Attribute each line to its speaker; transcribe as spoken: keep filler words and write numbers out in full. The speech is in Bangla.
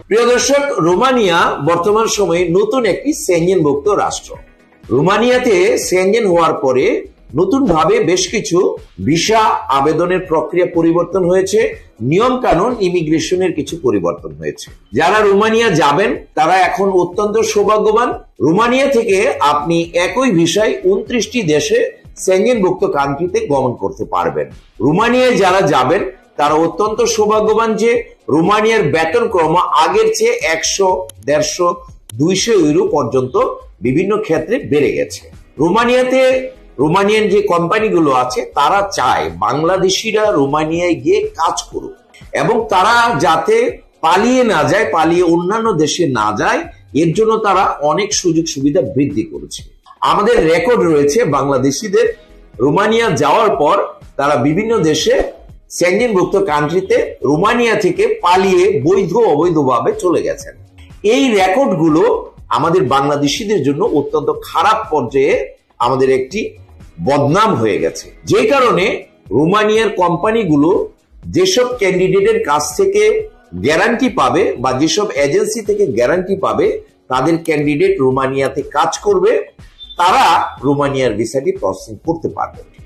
Speaker 1: প্রিয় দর্শক, রোমানিয়া বর্তমান সময়ে নতুন একটি সেনজেনভুক্ত রাষ্ট্র। রোমানিয়াতে সেনজেন হওয়ার পরে নতুন ভাবে বেশ কিছু ভিসা আবেদনের প্রক্রিয়া পরিবর্তন হয়েছে, নিয়ম কানুন ইমিগ্রেশনের কিছু পরিবর্তন হয়েছে। যারা রোমানিয়া যাবেন তারা এখন অত্যন্ত সৌভাগ্যবান। রোমানিয়া থেকে আপনি একই ভিসায় উনত্রিশটি দেশে সেনজেনভুক্ত কান্ট্রিতে গমন করতে পারবেন। রোমানিয়ায় যারা যাবেন তারা অত্যন্ত সৌভাগ্যবান যে রোমানিয়ার বেতন ক্রম আগের চেয়ে একশো দেড়শো দুইশো ইউরো পর্যন্ত বিভিন্ন ক্ষেত্রে বেড়ে গেছে। রোমানিয়াতে রোমানিয়ান যে কোম্পানিগুলো আছে তারা চায় বাংলাদেশিরা রোমানিয়ায় গিয়ে কাজ করুক এবং তারা যাতে পালিয়ে না যায়, পালিয়ে অন্যান্য দেশে না যায়, এর জন্য তারা অনেক সুযোগ সুবিধা বৃদ্ধি করেছে। আমাদের রেকর্ড রয়েছে বাংলাদেশিদের রোমানিয়া যাওয়ার পর তারা বিভিন্ন দেশে সেনজেনভুক্ত কান্ট্রিতে রোমানিয়া থেকে পালিয়ে বৈধ অবৈধভাবে চলে গেছেন। এই রেকর্ডগুলো আমাদের বাংলাদেশিদের জন্য অত্যন্ত খারাপ পর্যায়ে আমাদের একটি বদনাম হয়ে গেছে, যে কারণে রোমানিয়ার কোম্পানিগুলো যেসব ক্যান্ডিডেটের কাছ থেকে গ্যারান্টি পাবে বা যেসব এজেন্সি থেকে গ্যারান্টি পাবে তাদের ক্যান্ডিডেট রোমানিয়াতে কাজ করবে, তারা রোমানিয়ার ভিসাটি প্রসেসিং করতে পারবে।